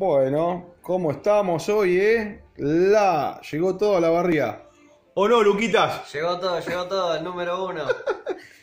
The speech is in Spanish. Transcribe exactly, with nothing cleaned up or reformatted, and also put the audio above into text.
Bueno, ¿cómo estamos hoy, eh? La, llegó todo a la barriga. ¿O no, Luquitas? Llegó todo, llegó todo, el número uno.